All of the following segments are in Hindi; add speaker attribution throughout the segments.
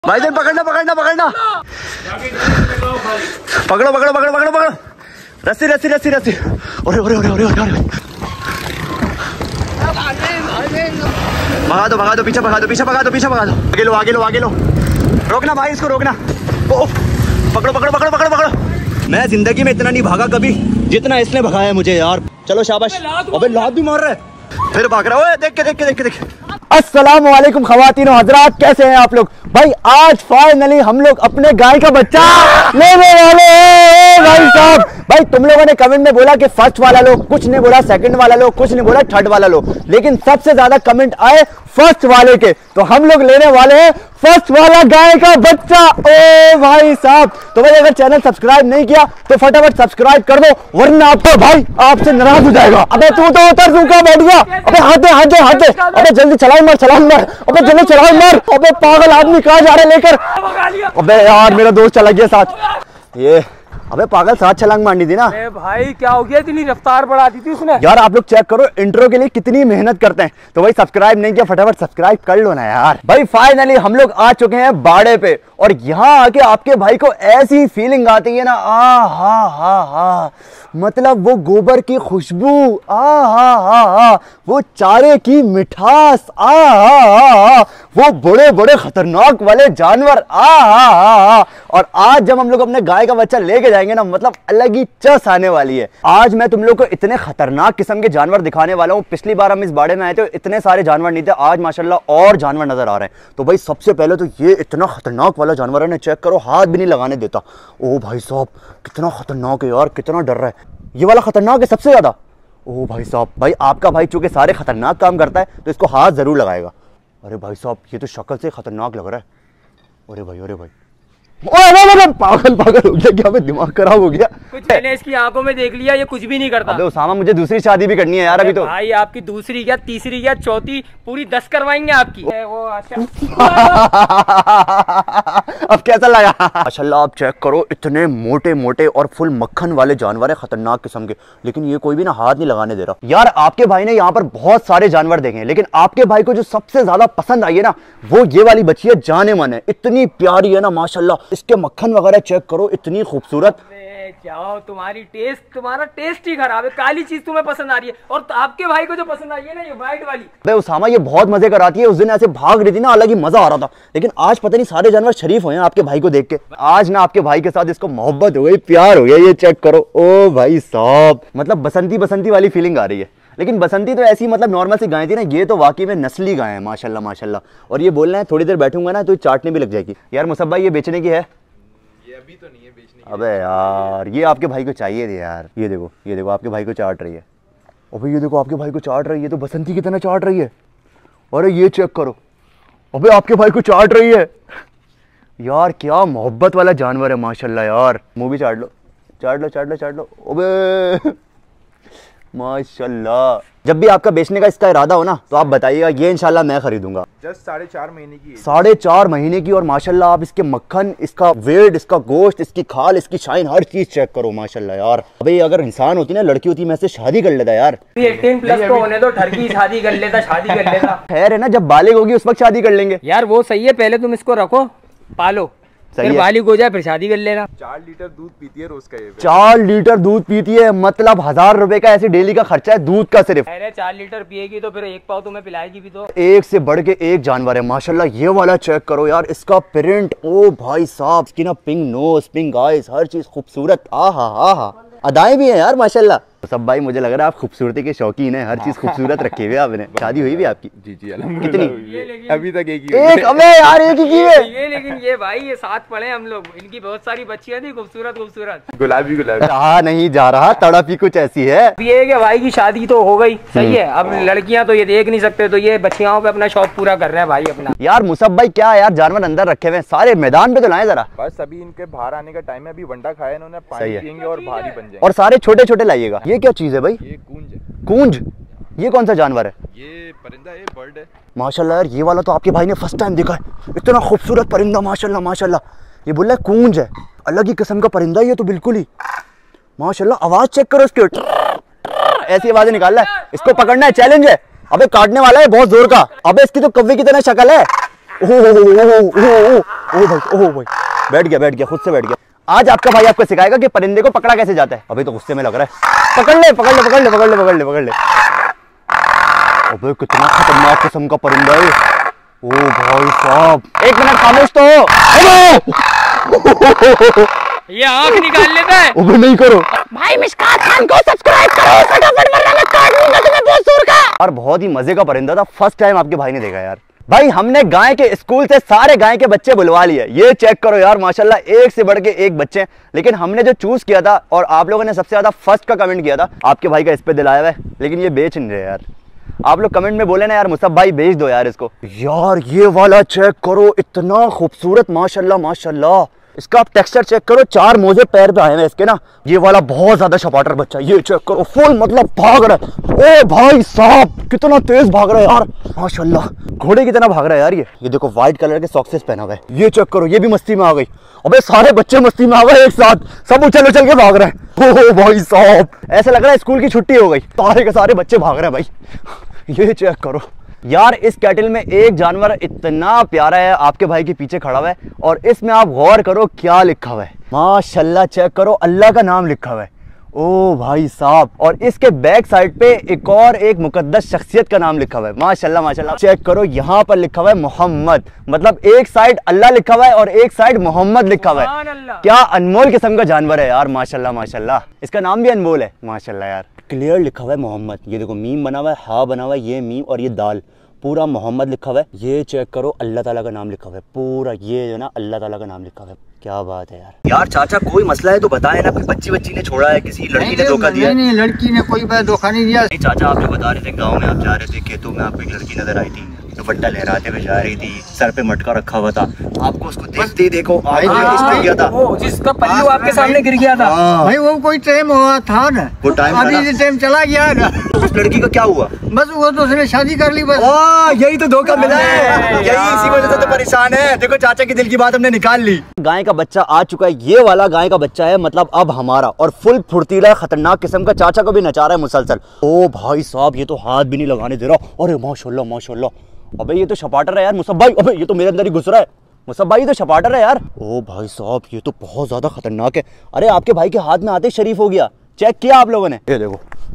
Speaker 1: भाईजान पकड़ना पकड़ना पकड़ना, पकड़ो पकड़ो पकड़ो पकड़ो पकड़ो, रस्सी रस्सी रस्सी रस्सी। अरे अरे अरे अरे अरे, भगा दो भगा दो, पीछे भगा दो पीछे भगा दो पीछे भगा दो, आगे लो आगे लो आगे लो, रोकना भाई इसको रोकना। पकड़ो पकड़ो पकड़ो पकड़ो पकड़ो। मैं जिंदगी में इतना नहीं भागा कभी जितना इसने भगाया मुझे यार। चलो शाबाश। अबे लात भी मार रहा है, फिर भाग रहा है। देख के देख के देख के देख। अस्सलाम वालेकुम ख़वातीन व हज़रात, कैसे हैं आप लोग भाई। आज फाइनली हम लोग अपने गाय का बच्चा लेने वाले हैं भाई साहब। भाई तुम लोगों ने कमेंट में बोला कि फर्स्ट वाला लो, कुछ नहीं बोला सेकंड वाला लो, कुछ नहीं बोला थर्ड वाला लो, लेकिन सबसे ज्यादा कमेंट आए फर्स्ट वाले के, तो हम लोग लेने वाले हैं फर्स्ट वाला गाय का बच्चा। ओ भाई साहब, तो भाई अगर चैनल सब्सक्राइब नहीं किया तो फटाफट सब्सक्राइब कर दो, वरना आपका भाई आपसे नाराज हो जाएगा। अबे तू तो उतर, तू क्या बैठ गया? अबे हाथे हाथे हाथे, अबे जल्दी चलाओ मार चलाओ मार, अबे जल्दी चलाओ मार। अबे पागल आदमी कहाँ जा रहे लेकर? अबे यार मेरा दोस्त चला गया साथ। ये अबे पागल साथ छलांग मारनी थी ना।
Speaker 2: अरे भाई क्या हो गया, इतनी रफ्तार बढ़ा दी थी उसने।
Speaker 1: यार आप लोग चेक करो इंट्रो के लिए कितनी मेहनत करते हैं, तो भाई सब्सक्राइब नहीं किया फटाफट सब्सक्राइब कर लो ना यार। भाई फाइनली हम लोग आ चुके हैं बाड़े पे, और यहाँ आके आपके भाई को ऐसी फीलिंग आती है ना, आ हा हा हा, मतलब वो गोबर की खुशबू, आ हा हा हा, वो चारे की मिठास, आ हा हा हा, वो बड़े बड़े खतरनाक वाले जानवर, आ हा हा हा। और आज जब हम लोग अपने गाय का बच्चा लेके जाएंगे ना, मतलब अलग ही चस आने वाली है। आज मैं तुम लोग को इतने खतरनाक किस्म के जानवर दिखाने वाला हूँ। पिछली बार हम इस बाड़े में आए थे इतने सारे जानवर नहीं थे, आज माशाल्लाह और जानवर नजर आ रहे हैं। तो भाई सबसे पहले तो ये इतना खतरनाक वाला जानवर है ना, चेक करो, हाथ भी नहीं लगाने देता। ओ भाई साहब कितना खतरनाक है यार, कितना डर रहा है। ये वाला खतरनाक है सबसे ज्यादा। ओ भाई साहब, भाई आपका भाई चूंकि सारे खतरनाक काम करता है तो इसको हाथ जरूर लगाएगा। अरे भाई साहब ये तो शक्ल से खतरनाक लग रहा है। अरे भाई अरे भाई, पागल पागल हो गया क्या? मैं दिमाग खराब हो गया।
Speaker 2: कुछ मैंने इसकी आंखों में देख लिया, ये कुछ भी नहीं करता।
Speaker 1: अबे उसामा मुझे दूसरी शादी भी करनी है यार अभी तो।
Speaker 2: भाई आपकी दूसरी क्या तीसरी क्या चौथी, पूरी 10 करवाएंगे आपकी। वो अच्छा
Speaker 1: अब कैसा लगा? माशाल्लाह आप चेक करो, इतने मोटे मोटे और फुल मक्खन वाले जानवर है, खतरनाक किस्म के, लेकिन ये कोई भी ना हाथ नहीं लगाने दे रहा। यार आपके भाई ने यहाँ पर बहुत सारे जानवर देखे हैं, लेकिन आपके भाई को जो सबसे ज्यादा पसंद आई है ना, वो ये वाली बच्ची है, जाने मन है, इतनी प्यारी है ना माशाल्लाह। इसके मक्खन वगैरह चेक करो, इतनी खूबसूरत।
Speaker 2: जाओ तुम्हारा टेस्ट ही खराब है, काली चीज तुम्हें पसंद आ रही है, और आपके भाई को जो पसंद आई है ना ये व्हाइट वाली। अबे
Speaker 1: उसामा ये बहुत मजे कराती है, उस दिन ऐसे भाग रही थी ना, अलग ही मजा आ रहा था, लेकिन आज पता नहीं सारे जानवर शरीफ हुए हैं आपके भाई को देख के। आज ना आपके भाई के साथ इसको मोहब्बत हो गई, प्यार हो गया, ये चेक करो। ओ भाई साहब, मतलब बसंती बसंती वाली फीलिंग आ रही है। लेकिन बसंती तो ऐसी मतलब नॉर्मल सी गाय थी ना, ये तो वाकई में नस्ली गाय है माशाल्लाह माशाल्लाह। और ये बोल रहे हैं थोड़ी देर बैठूंगा ना तो चाटने भी लग जाएगी। यार मुसब्बा ये बेचने की है?
Speaker 3: ये अभी तो नहीं है बेचने की।
Speaker 1: अबे यार ये आपके भाई को चाहिए थी यार। ये देखो आपके भाई को चाट रही है। अबे ये देखो आपके भाई को चाट रही है, तो बसंती की तरह चाट रही है। अरे ये चेक करो, अबे आपके भाई को चाट रही है यार। क्या मोहब्बत वाला जानवर है माशाल्लाह यार। मुंह भी चाट लो चाट लो चाट लो चाट लो। अबे माशाल्लाह, जब भी आपका बेचने का इसका इरादा हो ना तो आप बताइएगा, ये इंशाल्लाह मैं खरीदूंगा।
Speaker 3: जस्ट 4.5 महीने की।
Speaker 1: 4.5 महीने की, और माशाल्लाह आप इसके मक्खन, इसका वेट, इसका गोश्त, इसकी खाल, इसकी शाइन, हर चीज चेक करो माशाल्लाह यार। अबे अगर इंसान होती ना, लड़की होती, मैं से शादी कर लेता यार।
Speaker 2: 18+ तो होने दो, ठरकी शादी कर लेता, शादी कर लेता।
Speaker 1: खैर है ना, जब बालिग होगी उस वक्त शादी कर लेंगे
Speaker 2: यार। वो सही है, पहले तुम इसको रखो पालो, फिर बालिग हो जाए फिर शादी कर लेना।
Speaker 3: 4 लीटर दूध पीती है रोज का। ये
Speaker 1: 4 लीटर दूध पीती है, मतलब 1000 रुपए का ऐसे डेली का खर्चा है दूध का सिर्फ।
Speaker 2: अरे 4 लीटर पिएगी तो फिर 1 पाव तुम्हें पिलाएगी भी तो।
Speaker 1: एक से बढ़ के एक जानवर है माशाल्लाह। ये वाला चेक करो यार, इसका प्रिंट, ओ भाई साहब, इसकी ना पिंक नोज, पिंक आईज, हर चीज खूबसूरत। आहा, अदाएं भी है यार माशाल्लाह। सब भाई मुझे लग रहा है आप खूबसूरती के शौकीन है, हर चीज खूबसूरत रखे हुए आपने। शादी हुई भी आपकी?
Speaker 3: जी
Speaker 1: कितनी?
Speaker 3: अभी तक एक।
Speaker 1: अबे यार एक ही की है
Speaker 2: ये, लेकिन ये भाई ये साथ पढ़े हम लोग, इनकी बहुत सारी बच्चियां थी खूबसूरत खूबसूरत।
Speaker 3: गुलाबी
Speaker 1: रहा नहीं जा रहा, तड़प ही कुछ ऐसी है।
Speaker 2: ये कि भाई की शादी तो हो गई, सही है। अब लड़कियां तो ये देख नहीं सकते, तो ये बच्चियों पे अपना शौक पूरा कर रहे हैं भाई अपना।
Speaker 1: यार मुसब भाई क्या यार, जानवर अंदर रखे हुए हैं, सारे मैदान पे तो लाए जरा।
Speaker 3: बस अभी इनके बाहर आने का टाइम है, अभी वंडा खाया इन्होंने, पानी पियेंगे और भारी बन जाएंगे।
Speaker 1: और सारे छोटे छोटे लाइएगा। ये क्या चीज है भाई?
Speaker 3: ये कूंज है।
Speaker 1: कूंज? ये कौन सा जानवर है?
Speaker 3: ये परिंदा है, बर्ड है
Speaker 1: माशाल्लाह यार। ये वाला तो आपके भाई ने फर्स्ट टाइम देखा है, इतना खूबसूरत परिंदा माशाल्लाह माशाल्लाह। ये बोल रहा है कूंज है, अलग ही किस्म का परिंदा ये तो बिल्कुल ही माशाल्लाह। आवाज चेक करो इसकी, ऐसी आवाजें निकाल रहा है। इसको पकड़ना है, चैलेंज है। अबे काटने वाला है बहुत जोर का। अबे इसकी तो कव्वे की तरह शक्ल है। भाई बैठ गया खुद से बैठ गया। आज आपका भाई आपको सिखाएगा कि परिंदे को पकड़ा कैसे जाता है। अभी तो गुस्से में लग रहा है। पकड़ ले। अबे कितना खतरनाक किस्म का परिंदा है। ओ भाई साहब, एक मिनट खामोश तो
Speaker 2: ये आंख निकाल लेता है।
Speaker 1: अबे नहीं करो
Speaker 4: भाई, मिशकात खान को सब्सक्राइब करो फटाफट, वरना मैं काट दूंगा तुम्हें बहुत जोर का।
Speaker 1: और बहुत ही मजे का परिंदा था। फर्स्ट टाइम आपके भाई ने देखा यार। भाई हमने गाय के स्कूल से सारे गाय के बच्चे बुलवा लिए। ये चेक करो यार, माशाल्लाह एक से बढ़ के एक बच्चे। लेकिन हमने जो चूज किया था और आप लोगों ने सबसे ज्यादा फर्स्ट का कमेंट किया था, आपके भाई का इस पे दिल आया है। लेकिन ये बेच नहीं रहे यार। आप लोग कमेंट में बोले ना यार मुसब भाई बेच दो यार इसको। यार ये वाला चेक करो, इतना खूबसूरत माशाल्लाह। इसका आप टेक्सचर चेक करो, 4 मोजे पैर पे आए हैं इसके ना। ये वाला बहुत ज्यादा शपाटर बच्चा, ये चेक करो फुल मतलब भाग रहा है। ओ भाई साहब कितना तेज भाग रहा है यार, माशाल्लाह घोड़े की तरह भाग रहा है यार। ये देखो व्हाइट कलर के सॉक्सेस पहना हुआ है। ये चेक करो, ये भी मस्ती में आ गई। अबे सारे बच्चे मस्ती में आ गए एक साथ, सब उछल के भाग रहे हैं। ओ भाई साहब ऐसा लग रहा है स्कूल की छुट्टी हो गई, सारे के सारे बच्चे भाग रहे हैं भाई। ये चेक करो यार, इस कैटल में एक जानवर इतना प्यारा है, आपके भाई के पीछे खड़ा हुआ है। और इसमें आप गौर करो क्या लिखा हुआ है, माशाल्लाह चेक करो, अल्लाह का नाम लिखा हुआ है। ओ भाई साहब, और इसके बैक साइड पे एक मुकद्दस शख्सियत का नाम लिखा हुआ है। माशाल्लाह चेक करो, यहाँ पर लिखा हुआ है मोहम्मद। मतलब एक साइड अल्लाह लिखा हुआ है और एक साइड मोहम्मद लिखा हुआ है। क्या अनमोल किस्म का जानवर है यार, माशाल्लाह। इसका नाम भी अनमोल है माशाल्लाह यार। क्लियर लिखा हुआ है मोहम्मद। ये देखो मीम बना हुआ है, हा बना हुआ है, ये मीम और ये दाल, पूरा मोहम्मद लिखा हुआ है। ये चेक करो, अल्लाह ताला का नाम लिखा हुआ है पूरा, ये जो ना अल्लाह ताला का नाम लिखा हुआ है। क्या बात है यार चाचा कोई मसला है तो बताए ना, कोई बच्ची ने छोड़ा है, किसी लड़की ने धोखा दिया?
Speaker 5: नहीं, लड़की ने कोई धोखा नहीं दिया।
Speaker 1: नहीं चाचा, आप बता रहे थे गाँव में आप जा रहे थे खेतों में, आपको एक लड़की नजर आई थी, दुपट्टा लहराते हुए जा रही थी, सर पे मटका रखा हुआ था, आपको उसको देखते ही देखो गया था,
Speaker 2: जिसका पल्लू आपके सामने गिर गया था।
Speaker 5: भाई वो कोई टाइम हुआ था ना,
Speaker 1: वो टाइम
Speaker 5: अभी टाइम चला गया ना।
Speaker 1: उस लड़की का क्या हुआ?
Speaker 5: बस वो तो उसने शादी कर ली बस।
Speaker 1: यही तो धोखा मिला है, यही इसी वजह से तो परेशान है। देखो चाचा की दिल की बात हमने निकाल ली। गाय का बच्चा आ चुका है, ये वाला गाय का बच्चा है, मतलब अब हमारा, और फुल फुर्तीला खतरनाक किस्म का, चाचा को भी नचा रहा है मुसलसल। ओ भाई साहब ये तो हाथ भी नहीं लगाने दे रहा। अरे माशाल्लाह। अबे ये तो शपाटर है यार मुसब भाई, अबे ये तो मेरे अंदर ही घुस रहा है मुसब भाई, ये तो शपाटर है यार। ओ भाई साहब ये तो बहुत ज्यादा खतरनाक है। अरे आपके भाई के हाथ में आते शरीफ हो गया। चेक किया आप लोगों ने? ये देखो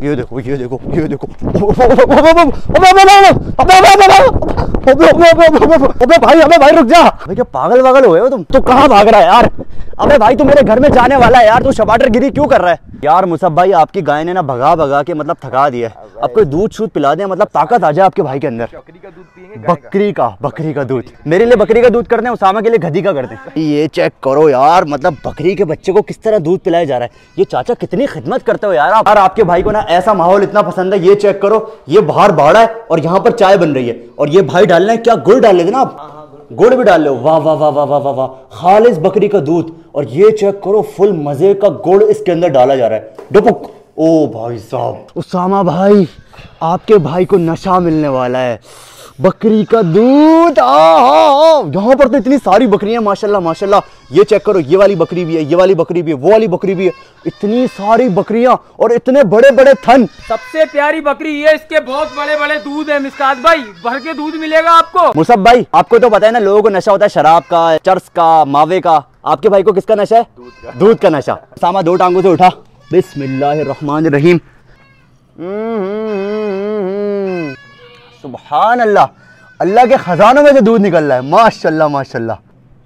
Speaker 1: अबे भाई रुक जा। अबे क्या पागल वागल हुए हो तुम? तो कहाँ भाग रहा है यार? अबे भाई तू मेरे घर में जाने वाला है यार, तू शपाटर गिरी क्यों कर रहा है यार? मुसब भाई आपकी गाय ने ना भगा के मतलब थका दिया है। अब कोई दूध शूध पिला दे, मतलब ताकत आ जाए आपके भाई के अंदर। बकरी का दूध। मेरे लिए बकरी का दूध करते हैं, उसामा के लिए गधी का करते हैं। ये चेक करो यार, मतलब बकरी के बच्चे को किस तरह दूध पिलाया जा रहा है। ये चाचा कितनी खिदमत करते हो यार आप। आपके भाई को ना ऐसा माहौल इतना पसंद है। ये चेक करो, ये बाहर बाड़ा है और यहाँ पर चाय बन रही है, और ये भाई डालना है क्या, गुड़ डाल लेते ना आप, गुड़ भी डाल लो। वाह, खालिस बकरी का दूध। और ये चेक करो, फुल मजे का गुड़ इसके अंदर डाला जा रहा है। डुपुक। ओ भाई साहब, उसामा भाई आपके भाई को नशा मिलने वाला है, बकरी का दूध। यहाँ पर तो इतनी सारी बकरियां माशाल्लाह। ये चेक करो, ये वाली बकरी भी है, ये वाली बकरी भी है, वो वाली बकरी भी है। इतनी सारी बकरियां और इतने बड़े थन।
Speaker 2: सबसे प्यारी बकरी ये, इसके बहुत बड़े दूध है मिस्कात भाई, भर के दूध मिलेगा आपको।
Speaker 1: मुसब भाई आपको तो पता है ना, लोगों को नशा होता है शराब का, चर्स का, मावे का। आपके भाई को किसका नशा है? दूध का नशा। सामा 2 टांगों से उठा, बिस्मिल्लाहिर्रहमानिर्रहीम। सुभान अल्लाह, अल्लाह के खजानों में से दूध निकल रहा है, माशाल्लाह।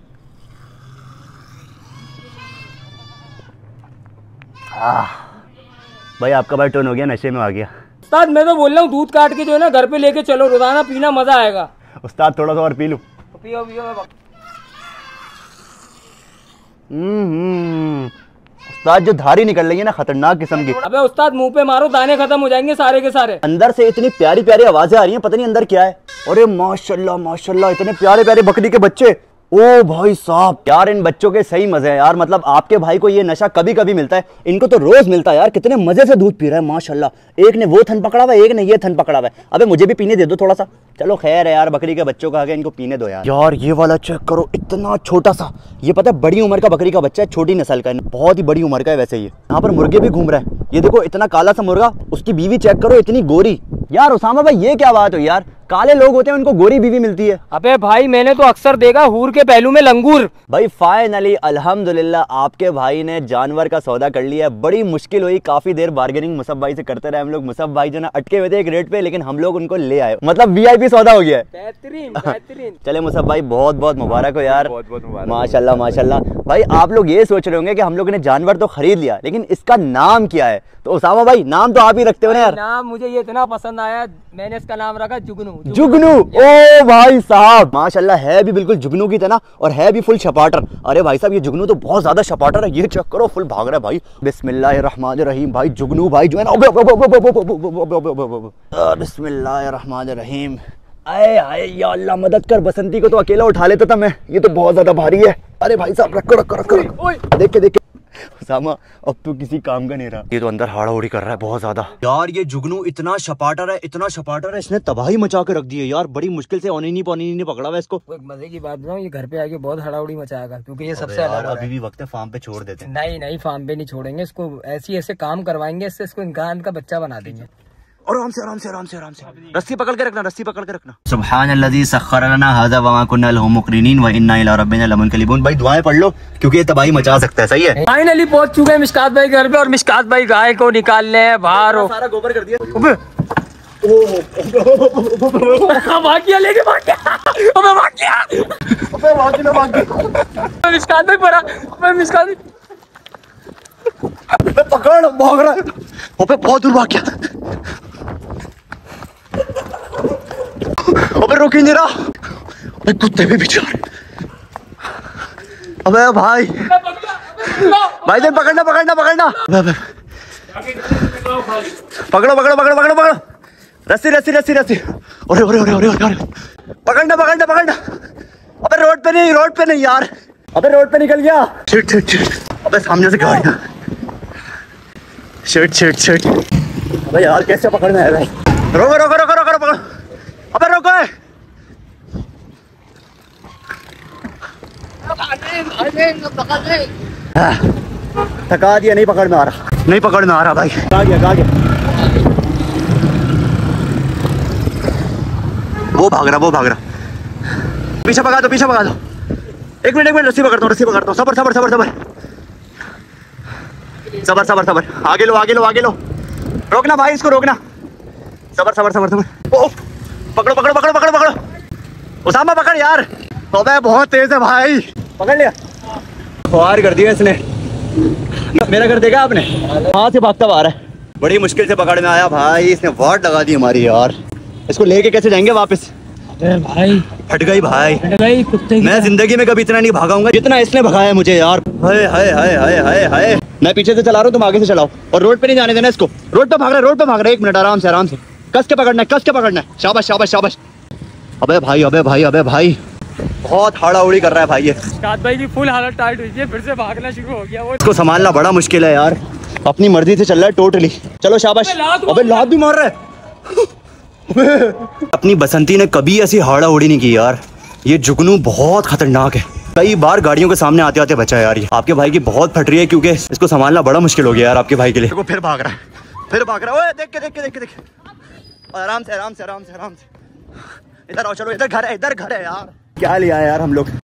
Speaker 1: भाई आपका भाई टोन हो गया, नशे में आ गया।
Speaker 2: उस्ताद मैं तो बोल रहा हूँ, दूध काट के जो है ना घर पे लेके चलो, रोजाना पीना, मजा आएगा।
Speaker 1: उस्ताद थोड़ा सा और पी लूं?
Speaker 2: पियो।
Speaker 1: उस्ताद जो धारी निकल रही है ना खतरनाक किस्म की।
Speaker 2: अबे उस्ताद मुंह पे मारो, दाने खत्म हो जाएंगे सारे के सारे।
Speaker 1: अंदर से इतनी प्यारी आवाजें आ रही हैं, पता नहीं अंदर क्या है। अरे माशाल्लाह इतने प्यारे बकरी के बच्चे। ओ भाई साहब यार, इन बच्चों के सही मजे हैं यार। मतलब आपके भाई को ये नशा कभी मिलता है, इनको तो रोज मिलता है यार। कितने मजे से दूध पी रहा है माशाल्लाह। एक ने वो थन पकड़ा हुआ है, एक ने ये थन पकड़ा हुआ है। अबे मुझे भी पीने दे दो थोड़ा सा। चलो खैर है यार, बकरी के बच्चों का आगे इनको पीने दो यार। यार ये वाला चेक करो, इतना छोटा सा। ये पता है बड़ी उम्र का बकरी का बच्चा है, छोटी नस्ल का है, बहुत ही बड़ी उम्र का है वैसे। ये यहाँ पर मुर्गे भी घूम रहे हैं। ये देखो इतना काला सा मुर्गा, उसकी बीवी चेक करो इतनी गोरी। यार उसामा भाई ये क्या बात हो यार, काले लोग होते हैं उनको गोरी बीवी मिलती है।
Speaker 2: अबे भाई मैंने तो अक्सर देखा हूर के पहलू में लंगूर।
Speaker 1: भाई फाइनली अल्हम्दुलिल्लाह आपके भाई ने जानवर का सौदा कर लिया। बड़ी मुश्किल हुई, काफी देर बार्गेनिंग मुसब भाई से करते रहे हम लोग। मुसब भाई जो ना अटके हुए थे एक रेट पे, लेकिन हम लोग उनको ले आए, मतलब VIP सौदा हो गया है।
Speaker 2: बेहतरीन बेहतरीन।
Speaker 1: चले मुसब भाई बहुत बहुत मुबारक हो यार।
Speaker 3: बहुत बहुत मुबारक।
Speaker 1: माशाल्लाह माशाल्लाह। भाई आप लोग ये सोच रहे होंगे कि हम लोगों ने जानवर तो खरीद लिया, लेकिन इसका नाम क्या है? तो उसामा भाई नाम तो आप ही रखते हो ना यार।
Speaker 2: नाम मुझे ये इतना पसंद आया, मैंने इसका नाम रखा जुगनू।
Speaker 1: जुगनू। ओ भाई साहब माशाल्लाह, है भी बिल्कुल जुगनू की तरह और है भी फुल छपाटर। अरे भाई साहब ये जुगनू तो बहुत ज्यादा छपाटर है, ये चेक करो फुल भाग रहा है भाई। बिस्मिल्लाहिर्रहमानिर्रहीम। भाई जुगनू भाई जो है ना, बिस्मिल्लाहिर्रहमानिर्रहीम। आए आए या अल्लाह मदद कर, बसंती को तो अकेला उठा लेता था मैं, ये तो बहुत ज्यादा भारी है। अरे भाई साहब रखो रखो रखो, देख के उसामा अब तो किसी काम का नहीं रहा। ये तो अंदर हाड़ा-हुड़ी कर रहा है बहुत ज्यादा। यार ये जुगनू इतना छपाटर है, इतना छपाटर है, इसने तबाही मचा के रख दी है यार। बड़ी मुश्किल से ओनिनी ने पकड़ा हुआ इसको।
Speaker 2: एक मजे की बात बताऊं, ये घर पे आके बहुत हड़ाउड़ी मचाएगा, क्योंकि ये सबसे अलग है।
Speaker 1: अभी भी वक्त है, फार्म पे छोड़ देते हैं।
Speaker 2: नहीं नहीं, फार्म पे नहीं छोड़ेंगे इसको, ऐसे काम करवाएंगे इससे, इसको इंसान का बच्चा बना देंगे।
Speaker 1: और आराम से आराम से आराम से आराम से रस्सी पकड़ के रखना, रस्सी पकड़ के रखना। सुब्हानल्लज़ी सख्खर लना हाज़ा वमा कुन्ना लहू मुक़रिनीन व इन्ना इला रब्बिना लमुनक़लिबून। भाई दुआएं पढ़ लो क्योंकि ये तबाही मचा सकता है। सही है।
Speaker 2: फाइनली पहुंच चुके हैं मिशकात भाई घर पे, और मिशकात भाई गाय को निकालने हैं बाहर।
Speaker 1: सारा गोबर कर दिया।
Speaker 2: भाग गया, लेके भाग गया। अबे भाग गया, मिशकात भाई पड़ा। अबे मिशकात
Speaker 1: पकड़, भाग रहा है। अबे बहुत दूर भाग गया। अबे रुक ही नहीं रहा। अबे कुत्ते भी बेचारे। अबे भाई भाई जान पकड़ना पकड़ना पकड़ना। अबे पकड़ो पकड़ो पकड़ो पकड़ो पकड़ो, रस्सी रस्सी रस्सी रस्सी। अरे अरे अरे अरे अरे पकड़ना पकड़ना पकड़ना। अबे रोड पे नहीं, रोड पे नहीं यार। अबे रोड पे निकल गया। Shit shit shit. अबे सामने से गाड़ियां। Shit shit shit. अबे यार कैसे पकड़ना है भाई? रोको रोको रोको रोको रोको। अबे रोको। थका दिया, नहीं पकड़ में आ रहा, नहीं पकड़ में आ रहा भाई। आ गया आ गया। वो भाग रहा, वो भाग रहा। पीछे भगा दो, पीछे भगा दो। एक मिनट रस्सी पकड़ता हूँ, रस्सी पकड़ता हूँ। सबर सबर सबर सबर सबर सबर सबर। आगे लो आगे लो आगे लो। रोकना भाई, इसको रोकना। सबर सबर सबर सबर। ओ पकड़ो पकड़ो पकड़ो पकड़ो पकड़ो। उसामा पकड़ यार। अबे बहुत तेज है भाई। पकड़ लिया। ख्वार कर दिया इसने। मेरा कर देगा आपने? वहाँ से भागता आ रहा है। बड़ी मुश्किल से पकड़ में आया भाई, इसने वाट लगा दी हमारी यार। इसको लेके कैसे जाएंगे वापस?
Speaker 2: भाई
Speaker 1: हट गई भाई,
Speaker 2: हट गई कुत्ते की।
Speaker 1: मैं जिंदगी में कभी इतना नहीं भागाऊंगा जितना इसने भगाया मुझे यार। हाय हाय हाय हाय हाय हाय। मैं पीछे से चला रहा हूँ, तुम आगे से चलाओ, और रोड पे नहीं जाने देना इसको। रोड पे भाग रहा है, रोड पे भाग रहा है। एक मिनट आराम से आराम से, कस के पकड़ना है, कस के पकड़ना है। शाबाश शाबाश शाबाश। अबे भाई अबे भाई अबे भाई, बहुत हाड़ा उड़ी कर रहा है भाई ये।
Speaker 2: मिशकात भाई की फुल हालत टाइट हुई है, फिर से भागना शुरू हो गया वो।
Speaker 1: इसको संभालना बड़ा मुश्किल है यार, अपनी मर्जी से चल रहा है टोटली। चलो शाबाश। अबे लात भी मार रहा है। अपनी बसंती ने कभी ऐसी हाड़ा उड़ी नहीं की यार। ये जुगनू बहुत खतरनाक है, कई बार गाड़ियों के सामने आते आते बचा यार। ये आपके भाई की बहुत फट रही है, क्योंकि इसको संभालना बड़ा मुश्किल हो गया यार आपके भाई के लिए। फिर भाग रहा है, फिर भाग रहा है। ओए देख के देख के देख के देख। आराम से आराम से आराम से आराम से। इधर आओ, चलो इधर घर है, इधर घर है यार। क्या लिया यार हम लोग।